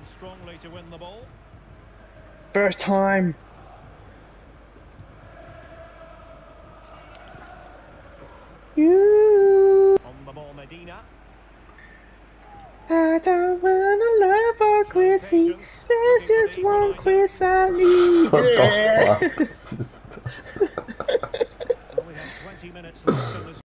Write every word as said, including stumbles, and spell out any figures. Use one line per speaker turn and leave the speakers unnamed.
in strongly to win the ball.
First time. You.
On the ball, Medina.
I don't wanna love or quit. There's just one quiz I need.
What
Yeah.
the fuck?